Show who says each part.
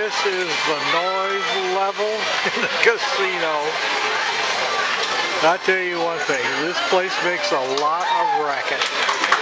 Speaker 1: this is the noise level in the casino. I'll tell you one thing, this place makes a lot of racket.